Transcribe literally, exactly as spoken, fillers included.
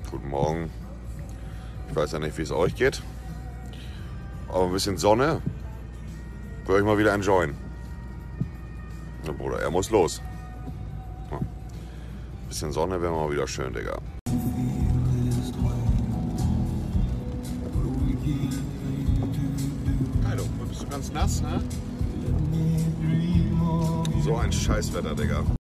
Guten Morgen. Ich weiß ja nicht, wie es euch geht. Aber ein bisschen Sonne würde ich mal wieder enjoyen. Na Bruder, er muss los. Ja. Ein bisschen Sonne wäre mal wieder schön, Digga. Hallo, bist du ganz nass, ne? So ein Scheißwetter, Digga.